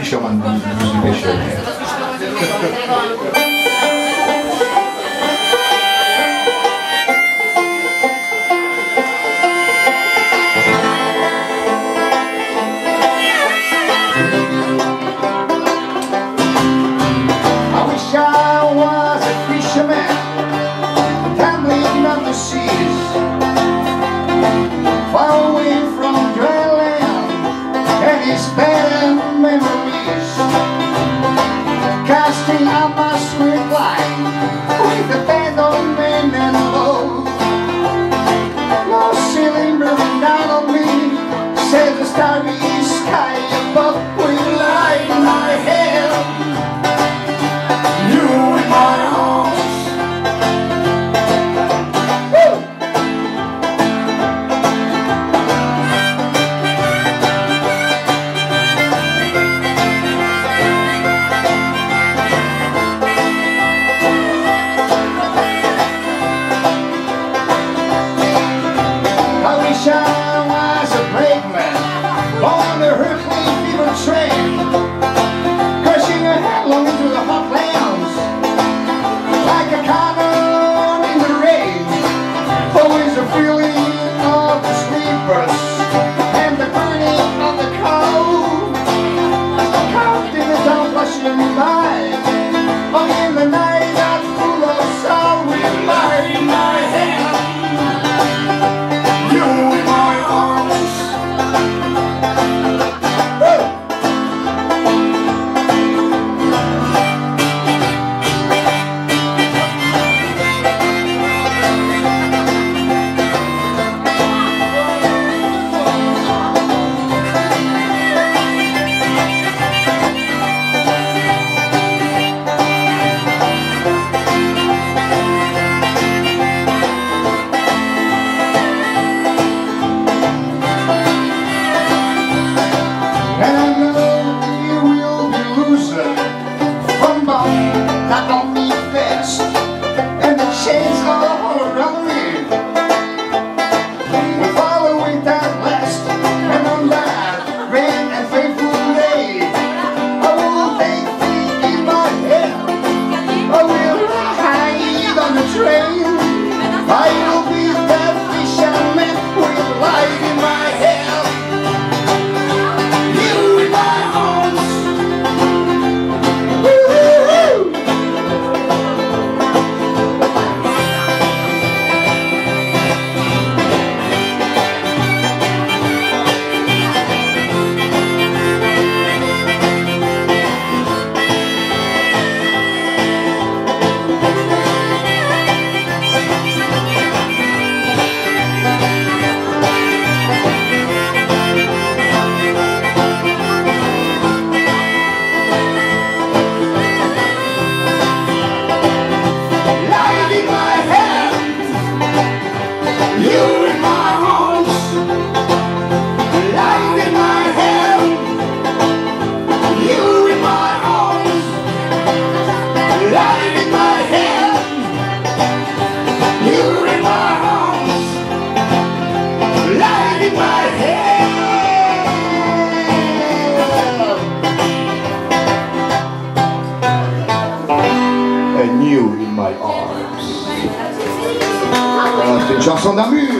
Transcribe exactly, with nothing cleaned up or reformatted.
Fisherman Music Pêcheur. Casting out my sweet line with the band on men and low. No ceiling burning down on me, says the starry sky above with light in my head. You in my arms. Woo! I was a brave man on a hurricane fever train, crushing a headlong into the hot lands like a cannon in the rain. Always a feeling of the sleepers and the burning of the cold, counting the dawn flashing by. Oh, in the night that's full of sorrow, with light in my hand. In my arms. Voilà, c'est une chanson d'amour.